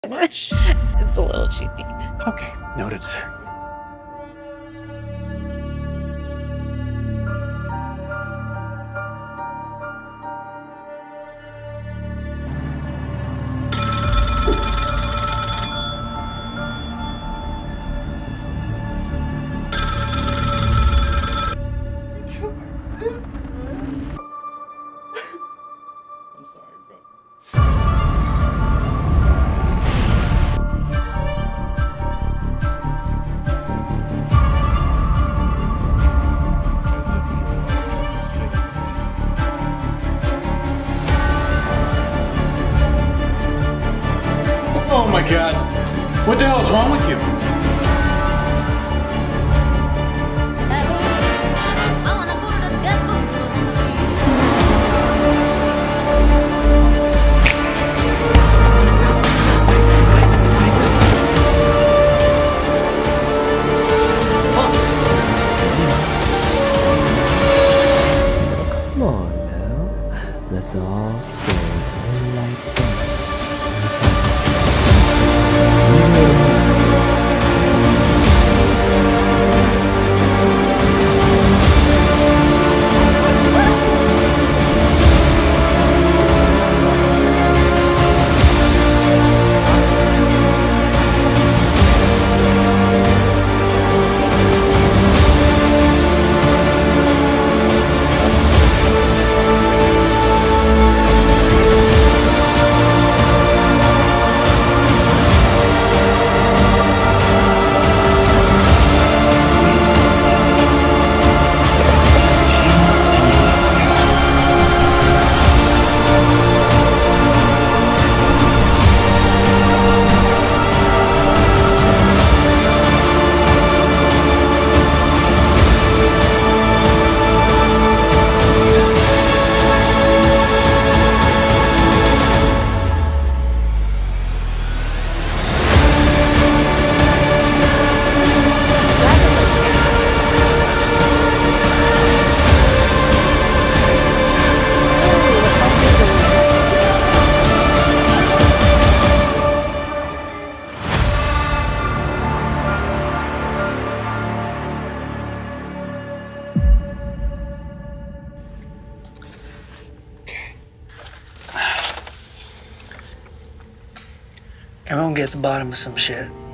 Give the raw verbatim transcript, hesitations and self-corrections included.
Much. It's a little cheesy. Okay, noted. I'm sorry, bro. Oh my god. What the hell is wrong with you? I wanna go to the devil. Come on now. Let's all stay till the lights dim. Everyone gets the bottom of some shit.